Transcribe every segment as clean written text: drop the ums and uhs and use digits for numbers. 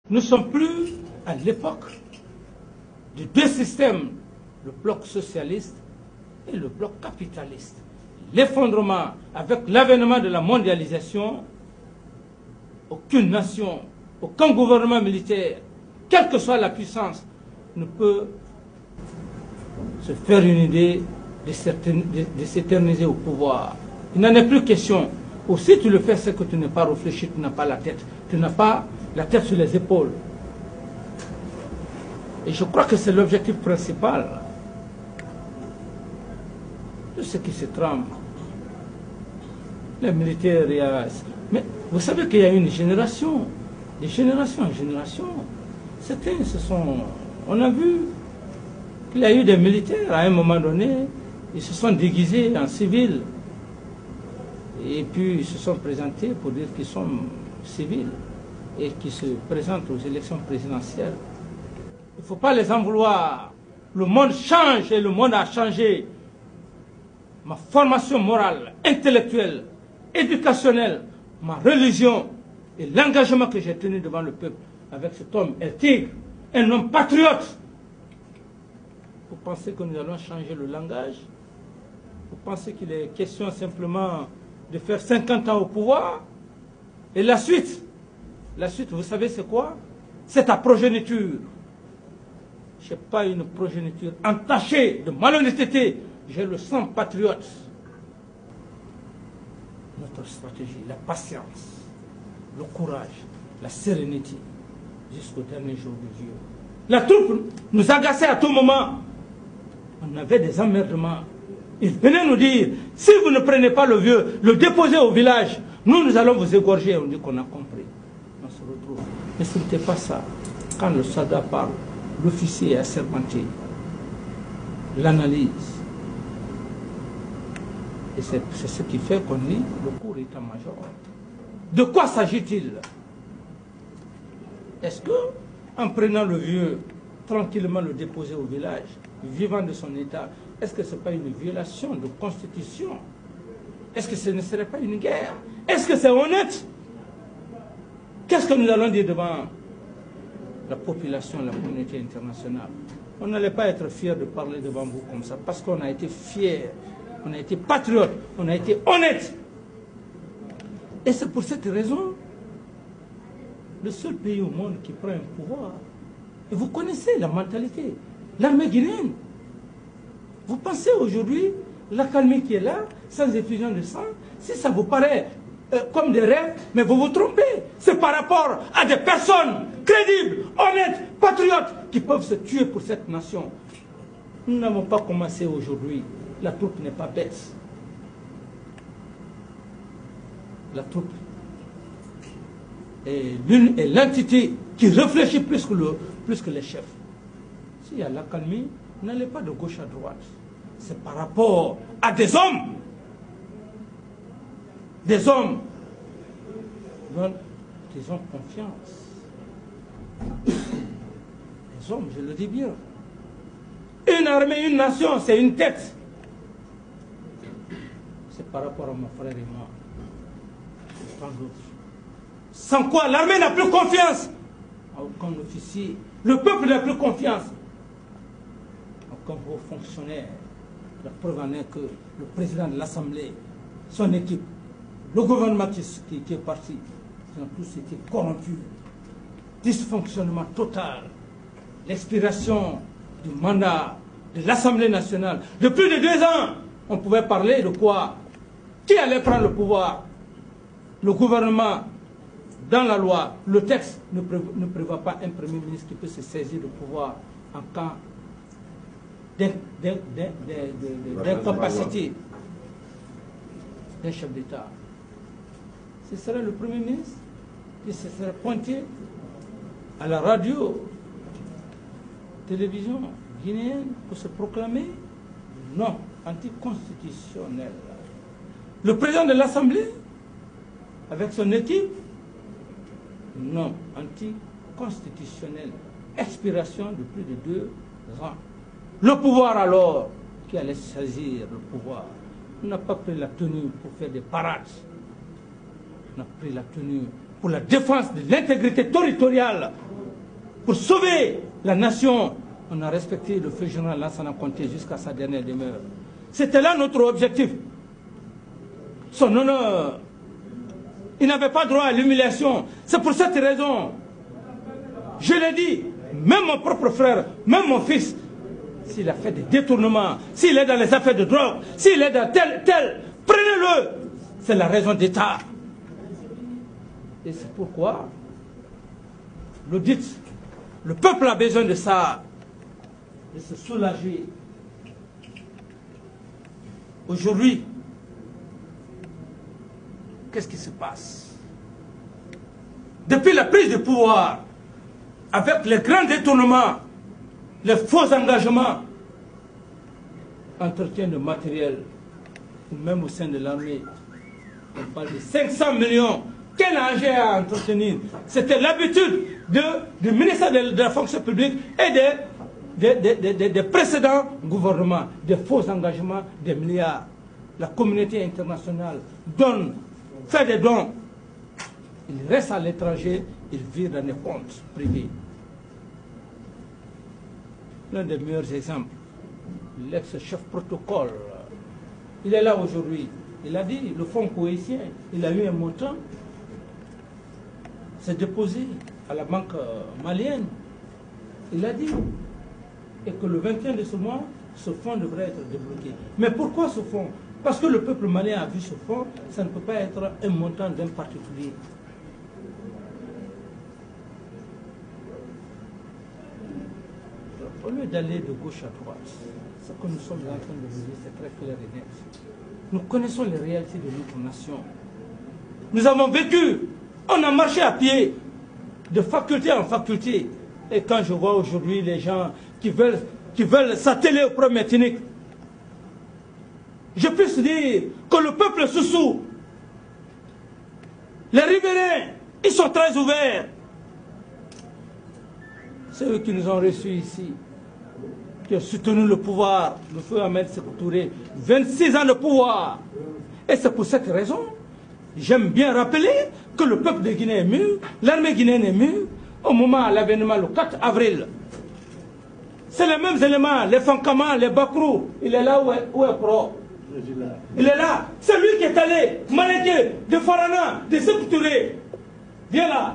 Nous ne sommes plus à l'époque de deux systèmes, le bloc socialiste et le bloc capitaliste. L'effondrement, avec l'avènement de la mondialisation, aucune nation, aucun gouvernement militaire, quelle que soit la puissance, ne peut se faire une idée de s'éterniser au pouvoir. Il n'en est plus question. Ou si tu le fais, c'est que tu n'es pas réfléchi, tu n'as pas la tête. Tu n'as pas la tête sur les épaules. Et je crois que c'est l'objectif principal de ce qui se trame. Les militaires, mais vous savez qu'il y a une génération, de génération en génération. Certains on a vu qu'il y a eu des militaires à un moment donné, ils se sont déguisés en civils. Et puis ils se sont présentés pour dire qu'ils sont civils et qui se présentent aux élections présidentielles. Il ne faut pas les en vouloir. Le monde change et le monde a changé. Ma formation morale, intellectuelle, éducationnelle, ma religion et l'engagement que j'ai tenu devant le peuple avec cet homme, El Tigre, un homme patriote. Vous pensez que nous allons changer le langage? Vous pensez qu'il est question simplement de faire 50 ans au pouvoir? Et la suite, vous savez c'est quoi? C'est ta progéniture. Je n'ai pas une progéniture entachée de malhonnêteté. J'ai le sang patriote. Notre stratégie, la patience, le courage, la sérénité, jusqu'au dernier jour de Dieu. La troupe nous agaçait à tout moment. On avait des emmerdements. Ils venaient nous dire, si vous ne prenez pas le vieux, le déposez au village, nous allons vous égorger. On dit qu'on a compris. On se retrouve. Mais ce n'était pas ça. Quand le soldat parle, l'officier est assermenté. L'analyse. Et c'est ce qui fait qu'on lit le cours état-major. De quoi s'agit-il? Est-ce que, en prenant le vieux, tranquillement le déposer au village, vivant de son état, est-ce que ce n'est pas une violation de constitution? Est-ce que ce ne serait pas une guerre? Est-ce que c'est honnête? Qu'est-ce que nous allons dire devant la population, la communauté internationale? On n'allait pas être fiers de parler devant vous comme ça, parce qu'on a été fiers, on a été patriotes, on a été honnêtes. Et c'est pour cette raison, le seul pays au monde qui prend un pouvoir, et vous connaissez la mentalité, l'armée guinéenne. Vous pensez aujourd'hui, l'accalmie qui est là, sans effusion de sang, si ça vous paraît comme des rêves, mais vous vous trompez. C'est par rapport à des personnes crédibles, honnêtes, patriotes, qui peuvent se tuer pour cette nation. Nous n'avons pas commencé aujourd'hui. La troupe n'est pas bête. La troupe est l'entité qui réfléchit plus que les chefs. S'il y a l'accalmie, n'allez pas de gauche à droite. C'est par rapport à des hommes. Des hommes dont ils ont confiance. Des hommes, je le dis bien. Une armée, une nation, c'est une tête. C'est par rapport à mon frère et moi. Sans d'autres. Sans quoi l'armée n'a plus confiance à aucun officier. Le peuple n'a plus confiance à aucun haut fonctionnaire. La preuve en est que le président de l'Assemblée, son équipe, le gouvernement qui est parti, ils ont tous été corrompus. Dysfonctionnement total. L'expiration du mandat de l'Assemblée nationale. De plus de 2 ans, on pouvait parler de quoi? Qui allait prendre le pouvoir? Le gouvernement, dans la loi, le texte ne prévoit pas un premier ministre qui peut se saisir du pouvoir en cas d'incapacité d'un chef d'État. Ce serait le Premier ministre qui se serait pointé à la radio, télévision guinéenne pour se proclamer non, anticonstitutionnel. Le président de l'Assemblée, avec son équipe, non, anticonstitutionnel. Expiration de plus de 2 ans. Le pouvoir alors, qui allait saisir le pouvoir, n'a pas pris la tenue pour faire des parades. On a pris la tenue pour la défense de l'intégrité territoriale pour sauver la nation, on a respecté le feu général Lansana Conté jusqu'à sa dernière demeure. C'était là notre objectif. Son honneur, il n'avait pas droit à l'humiliation. C'est pour cette raison, je l'ai dit, même mon propre frère, même mon fils, s'il a fait des détournements, s'il est dans les affaires de drogue, s'il est dans tel, prenez-le. C'est la raison d'État. Et c'est pourquoi l'audit, le peuple a besoin de ça, de se soulager. Aujourd'hui, qu'est-ce qui se passe? Depuis la prise de pouvoir, avec les grands détournements, les faux engagements, entretien de matériel, ou même au sein de l'armée, on parle de 500 millions. Quel enjeu à entretenir? C'était l'habitude du ministère de la fonction publique et des précédents gouvernements, des faux engagements, des milliards. La communauté internationale donne, fait des dons. Il reste à l'étranger, il vit dans des comptes privés. L'un des meilleurs exemples, l'ex-chef protocole, il est là aujourd'hui. Il a dit, le fonds cohésien, il a eu un montant, c'est déposé à la banque malienne. Il a dit, et que le 21 de ce mois, ce fonds devrait être débloqué. Mais pourquoi ce fonds? Parce que le peuple malien a vu ce fonds, ça ne peut pas être un montant d'un particulier. Au lieu d'aller de gauche à droite, ce que nous sommes en train de vous dire, c'est très clair et net. Nous connaissons les réalités de notre nation. Nous avons vécu, on a marché à pied, de faculté en faculté. Et quand je vois aujourd'hui les gens qui veulent s'atteler au problème ethnique, je peux dire que le peuple Soussou, les riverains, ils sont très ouverts. C'est eux qui nous ont reçus ici, qui ont soutenu le pouvoir, le feu Ahmed Sékou Touré, 26 ans de pouvoir. Et c'est pour cette raison, j'aime bien rappeler que le peuple de Guinée est mûr, l'armée guinéenne est mûre, au moment de l'avènement le 4 avril. C'est les mêmes éléments, les Fankama, les Bakrou, il est là où est Pro. Il est là. C'est lui qui est allé, Maléké, de Farana, de Sékou Touré. Viens là.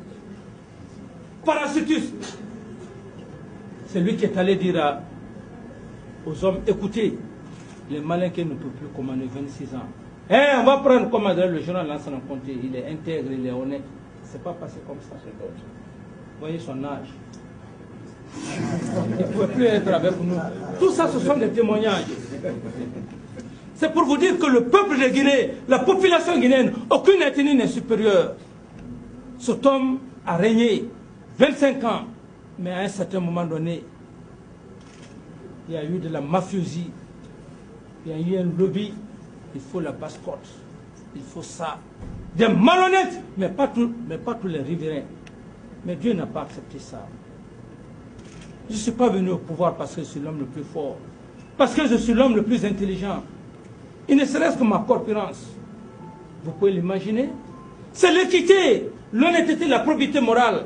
Parasitus. C'est lui qui est allé dire aux hommes, écoutez, les Malinqués ne peuvent plus commander 26 ans. On va prendre comme adresse le général Lansana Conté, il est intègre, il est honnête. C'est pas passé comme ça chez d'autres. Voyez son âge. Il ne pouvait plus être avec nous. Tout ça, ce sont des témoignages. C'est pour vous dire que le peuple de Guinée, la population guinéenne, aucune ethnie n'est supérieure. Cet homme a régné 25 ans, mais à un certain moment donné, il y a eu de la mafiosie, il y a eu un lobby, il faut la basse-côte, il faut ça. Des malhonnêtes, mais pas tous les riverains. Mais Dieu n'a pas accepté ça. Je ne suis pas venu au pouvoir parce que je suis l'homme le plus fort, parce que je suis l'homme le plus intelligent. Il ne serait-ce que ma corpulence. Vous pouvez l'imaginer. C'est l'équité, l'honnêteté, la probité morale.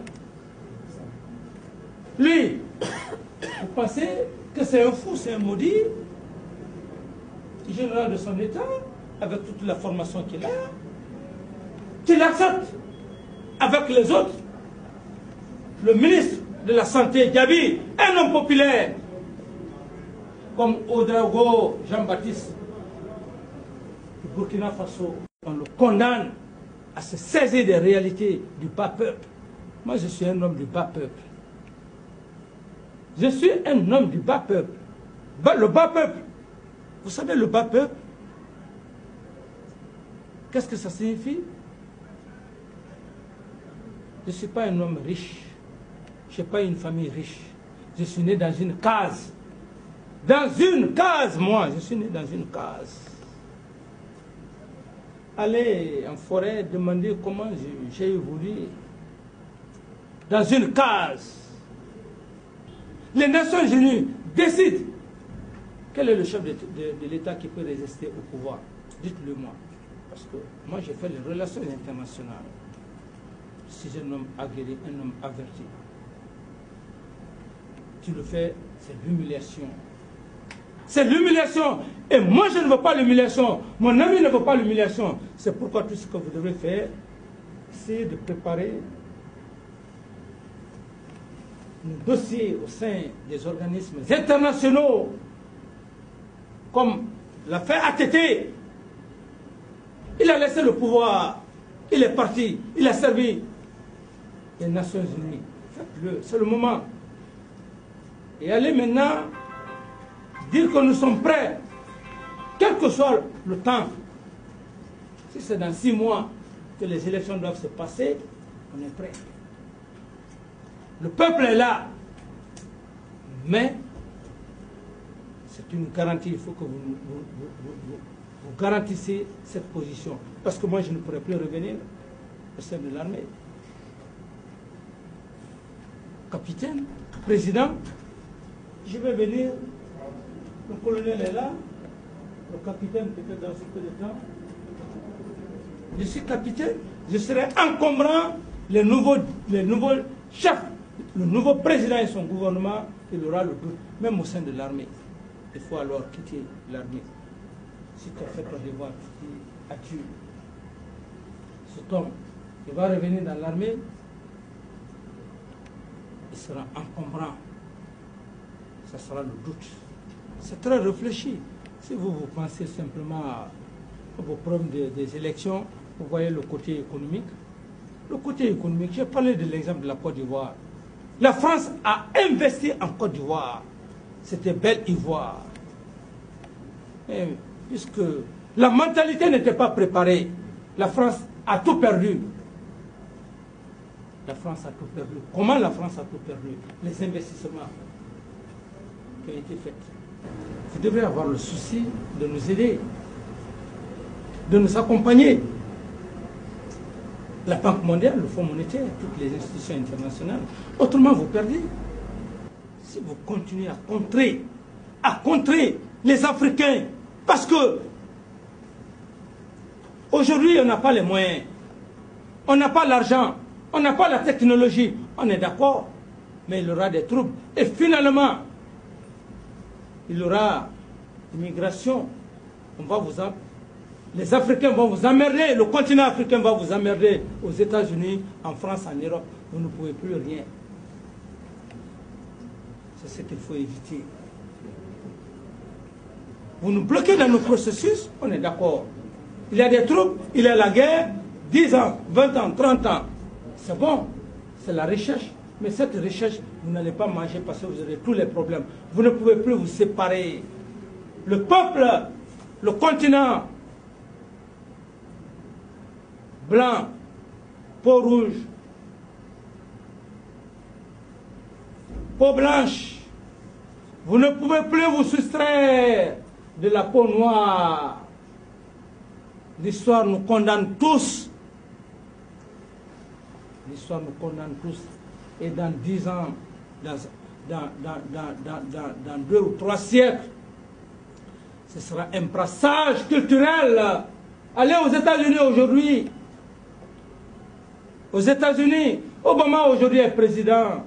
Lui, vous pensez que c'est un fou, c'est un maudit, général de son État, avec toute la formation qu'il a, qu'il accepte avec les autres. Le ministre de la Santé, Diaby, un homme populaire, comme Ouedraogo Jean-Baptiste, du Burkina Faso, on le condamne à se saisir des réalités du bas peuple. Moi, je suis un homme du bas peuple. Je suis un homme du bas peuple. Le bas peuple. Vous savez, le bas peuple, qu'est-ce que ça signifie? Je ne suis pas un homme riche. Je n'ai pas une famille riche. Je suis né dans une case. Dans une case, moi. Je suis né dans une case. Allez en forêt, demander comment j'ai évolué. Dans une case. Les Nations Unies décident quel est le chef de l'État qui peut résister au pouvoir. Dites-le moi. Parce que moi, j'ai fait les relations internationales. Je suis un homme aguerri, un homme averti. tu le fais, c'est l'humiliation. C'est l'humiliation. Et moi, je ne veux pas l'humiliation. Mon ami ne veut pas l'humiliation. C'est pourquoi tout ce que vous devez faire, c'est de préparer nos dossiers au sein des organismes internationaux, comme l'a fait ATT. Il a laissé le pouvoir. Il est parti. Il a servi les Nations Unies. Faites-le. C'est le moment. Et allez maintenant dire que nous sommes prêts, quel que soit le temps. Si c'est dans 6 mois que les élections doivent se passer, on est prêt. Le peuple est là. Mais c'est une garantie. Il faut que vous garantissez cette position. Parce que moi, je ne pourrai plus revenir au sein de l'armée. Capitaine, président, je vais venir. Le colonel est là. Le capitaine peut-être dans ce peu de temps. Je suis capitaine. Je serai encombrant les nouveaux chefs. Le nouveau président et son gouvernement, il aura le doute. Même au sein de l'armée. Il faut alors quitter l'armée. Si tu as fait ton devoir, as-tu cet homme qui va revenir dans l'armée, il sera encombrant. Ça sera le doute. C'est très réfléchi. Si vous pensez simplement aux problèmes des élections, vous voyez le côté économique. Le côté économique, j'ai parlé de l'exemple de la Côte d'Ivoire. La France a investi en Côte d'Ivoire. C'était belle Ivoire. Et puisque la mentalité n'était pas préparée, la France a tout perdu. La France a tout perdu. Comment la France a tout perdu? Les investissements qui ont été faits. Vous devez avoir le souci de nous aider, de nous accompagner. La Banque mondiale, le Fonds monétaire, toutes les institutions internationales. Autrement, vous perdez. Si vous continuez à contrer les Africains, parce que aujourd'hui, on n'a pas les moyens, on n'a pas l'argent, on n'a pas la technologie, on est d'accord, mais il y aura des troubles. Et finalement, il y aura immigration. Les Africains vont vous emmerder, le continent africain va vous emmerder aux États-Unis, en France, en Europe. Vous ne pouvez plus rien. C'est ce qu'il faut éviter. Vous nous bloquez dans nos processus, on est d'accord. Il y a des troupes, il y a la guerre, 10 ans, 20 ans, 30 ans. C'est bon, c'est la recherche. Mais cette recherche, vous n'allez pas manger parce que vous avez tous les problèmes. Vous ne pouvez plus vous séparer. Le peuple, le continent, blanc, peau rouge, peau blanche, vous ne pouvez plus vous soustraire de la peau noire. L'histoire nous condamne tous. L'histoire nous condamne tous. Et dans 10 ans, dans 2 ou 3 siècles, ce sera un brassage culturel. Allez aux États-Unis aujourd'hui. Aux États-Unis, Obama aujourd'hui est président.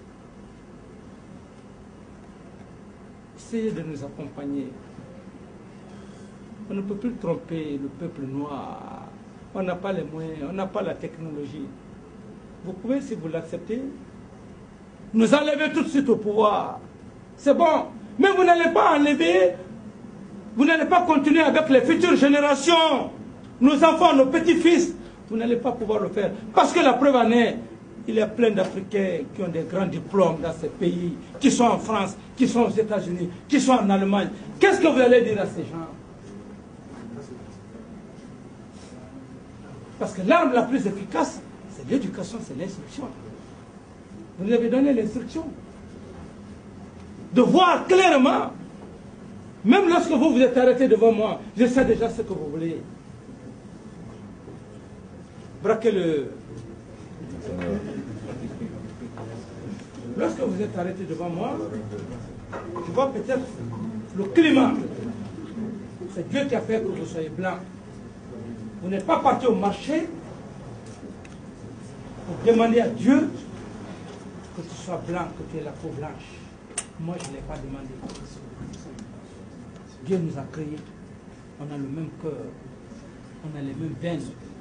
Essayez de nous accompagner. On ne peut plus tromper le peuple noir. On n'a pas les moyens, on n'a pas la technologie. Vous pouvez, si vous l'acceptez, nous enlever tout de suite au pouvoir. C'est bon. Mais vous n'allez pas enlever, vous n'allez pas continuer avec les futures générations, nos enfants, nos petits-fils. Vous n'allez pas pouvoir le faire. Parce que la preuve en est, il y a plein d'Africains qui ont des grands diplômes dans ces pays, qui sont en France, qui sont aux États-Unis, qui sont en Allemagne. Qu'est-ce que vous allez dire à ces gens? Parce que l'arme la plus efficace, c'est l'éducation, c'est l'instruction. Vous nous avez donné l'instruction. De voir clairement, même lorsque vous êtes arrêté devant moi, je sais déjà ce que vous voulez. Braquez le... Lorsque vous êtes arrêté devant moi, je vois peut-être le climat. C'est Dieu qui a fait que vous soyez blanc. Vous n'êtes pas parti au marché pour demander à Dieu que tu sois blanc, que tu aies la peau blanche. Moi, je ne l'ai pas demandé. Dieu nous a créés. On a le même cœur. On a les mêmes veines.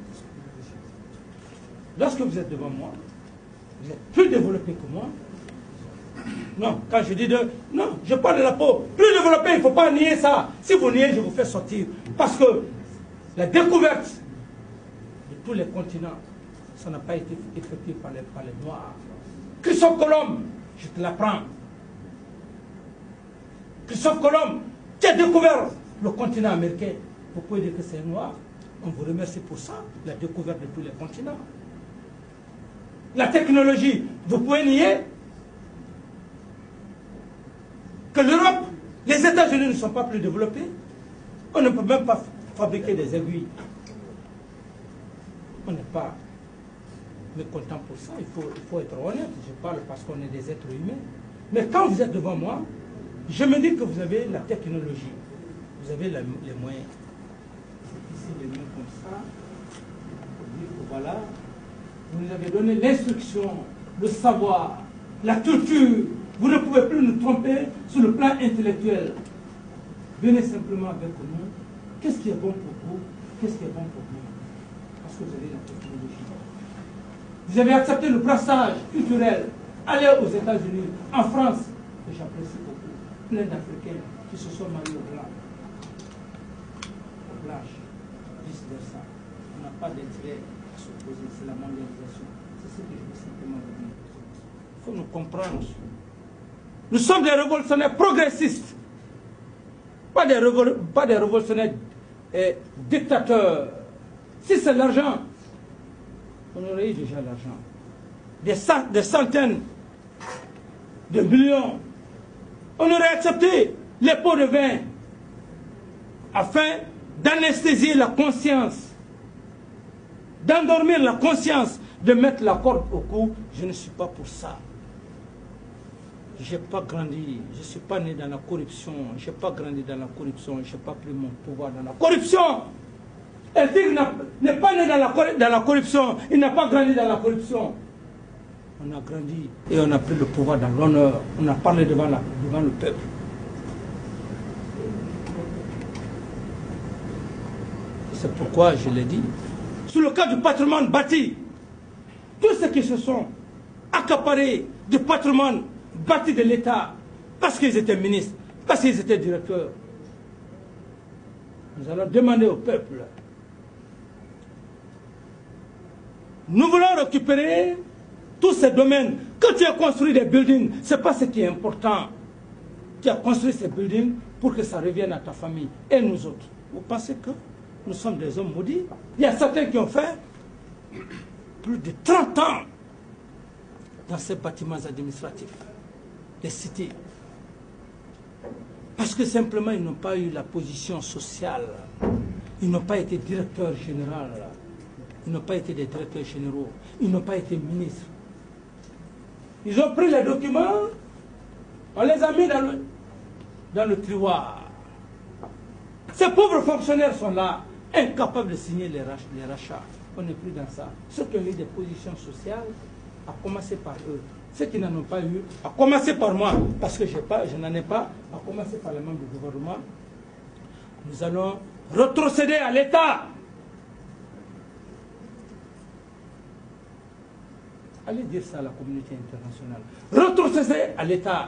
Lorsque vous êtes devant moi, vous êtes plus développé que moi. Non, quand je dis non, je parle de la peau. Plus développé, il ne faut pas nier ça. Si vous niez, je vous fais sortir. Parce que la découverte de tous les continents, ça n'a pas été effectué par les Noirs. Christophe Colomb, je te l'apprends. Christophe Colomb, qui a découvert le continent américain. Vous pouvez dire que c'est un Noir. On vous remercie pour ça, la découverte de tous les continents. La technologie, vous pouvez nier que l'Europe, les États-Unis ne sont pas plus développés. On ne peut même pas fabriquer des aiguilles. On n'est pas mécontent pour ça. Il faut être honnête. Je parle parce qu'on est des êtres humains. Mais quand vous êtes devant moi, je me dis que vous avez la technologie. Vous avez les moyens. Ici, les mains comme ça. Voilà. Vous nous avez donné l'instruction, le savoir, la culture. Vous ne pouvez plus nous tromper sur le plan intellectuel. Venez simplement avec nous. Qu'est-ce qui est bon pour vous? Qu'est-ce qui est bon pour nous? Parce que vous avez la technologie. Vous avez accepté le brassage culturel. Allez aux États-Unis, en France, que j'apprécie beaucoup. Plein d'Africains qui se sont mariés aux Blancs. Aux Blanches, vice-versa. On n'a pas d'intérêt à s'opposer. C'est la mondialisation. C'est ce que je veux simplement vous dire. Il faut nous comprendre. Nous sommes des révolutionnaires progressistes. Pas des révolutionnaires dictateurs. Si c'est l'argent, on aurait eu déjà l'argent. Des centaines de millions. On aurait accepté les pots de vin afin d'anesthésier la conscience, d'endormir la conscience, de mettre la corde au cou. Je ne suis pas pour ça. Je n'ai pas grandi, je ne suis pas né dans la corruption, je n'ai pas grandi dans la corruption, je n'ai pas pris mon pouvoir dans la corruption. Un tigre n'est pas né dans la corruption, il n'a pas grandi dans la corruption. On a grandi et on a pris le pouvoir dans l'honneur, on a parlé devant le peuple. C'est pourquoi je l'ai dit. Sur le cas du patrimoine bâti, tous ceux qui se sont accaparés du patrimoine bâti de l'État, parce qu'ils étaient ministres, parce qu'ils étaient directeurs, nous allons demander au peuple. Nous voulons récupérer tous ces domaines. Quand tu as construit des buildings, ce n'est pas ce qui est important. Tu as construit ces buildings pour que ça revienne à ta famille et nous autres. Vous pensez que nous sommes des hommes maudits? Il y a certains qui ont fait plus de 30 ans dans ces bâtiments administratifs, les cités. Parce que simplement, ils n'ont pas eu la position sociale. Ils n'ont pas été directeurs généraux. Ils n'ont pas été des directeurs généraux. Ils n'ont pas été ministres. Ils ont pris les documents, on les a mis dans le tiroir. Ces pauvres fonctionnaires sont là, incapables de signer les rachats. On n'est plus dans ça. Ceux qui ont eu des positions sociales, à commencer par eux. Ceux qui n'en ont pas eu, à commencer par moi, parce que je n'en ai pas, à commencer par les membres du gouvernement, nous allons retrocéder à l'État. Allez dire ça à la communauté internationale. Retrocéder à l'État.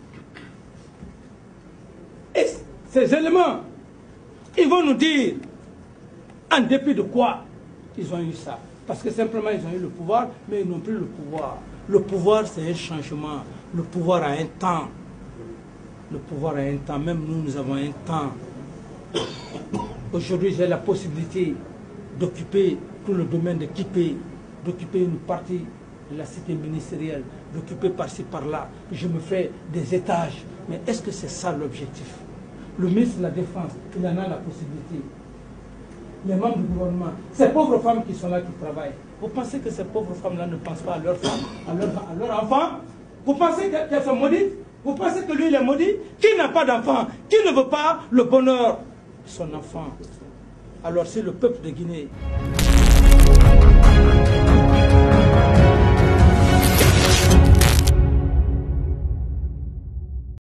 Et ces éléments, ils vont nous dire en dépit de quoi ils ont eu ça. Parce que simplement ils ont eu le pouvoir, mais ils n'ont plus le pouvoir. Le pouvoir, c'est un changement. Le pouvoir a un temps. Le pouvoir a un temps. Même nous, nous avons un temps. Aujourd'hui, j'ai la possibilité d'occuper tout le domaine de Kipé, d'occuper une partie de la cité ministérielle, d'occuper par-ci, par-là. Je me fais des étages. Mais est-ce que c'est ça l'objectif? Le ministre de la Défense, il en a la possibilité. Les membres du gouvernement, ces pauvres femmes qui sont là, qui travaillent, vous pensez que ces pauvres femmes-là ne pensent pas à leurs femmes, à leurs enfants? Vous pensez qu'elles sont maudites? Vous pensez que lui, il est maudit? Qui n'a pas d'enfant? Qui ne veut pas le bonheur de son enfant? Alors c'est le peuple de Guinée.